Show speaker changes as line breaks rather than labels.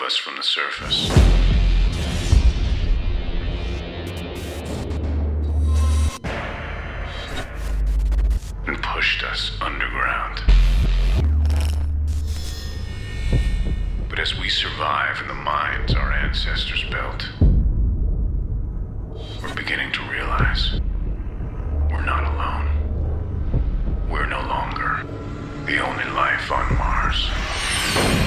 us from the surface. And pushed us underground. But as we survive in the mines our ancestors built, we're beginning to realize we're not alone. We're no longer the only life on Mars.